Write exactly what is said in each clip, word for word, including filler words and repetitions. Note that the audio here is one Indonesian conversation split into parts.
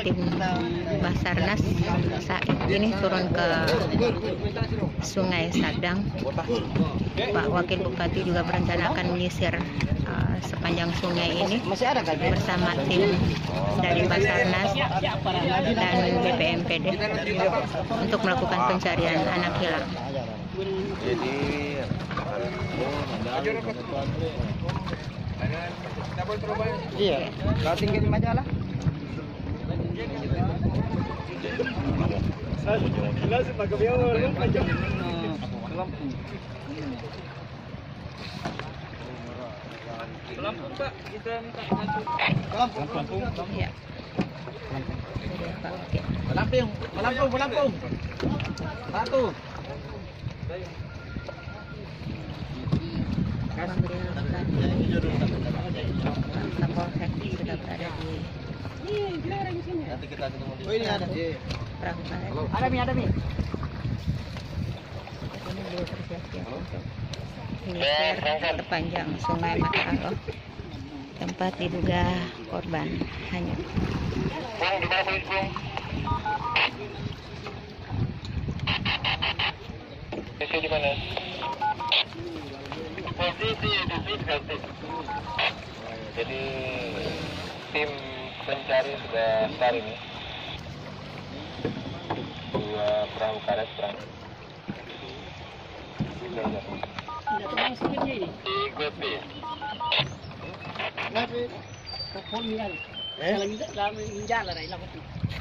tim Basarnas saat ini turun ke Sungai Sadang. Pak Wakil Bupati juga berencana akan menyisir uh, sepanjang sungai ini bersama tim dari Basarnas dan B P M P D untuk melakukan pencarian anak hilang. Jadi iya, kau tinggal di majalah. Lampung Pak, kita minta Lampung, Lampung. Ya. Lampung, Lampung, Lampung. Satu. Kapolsek sudah berada di Nanti kita ketemu di. Oh ini ada. perahu karet. Ada mi, ada mi. Ini beliau bersiap-siap untuk menyisir sepanjang Sungai Matalo, tempat diduga korban hanyut. Posisi di mana? Posisi di sini. Jadi tim pencari sudah start ini. Dua perahu karet perang. Ikuti.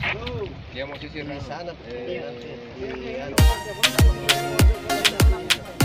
Dia mau sisir di sana.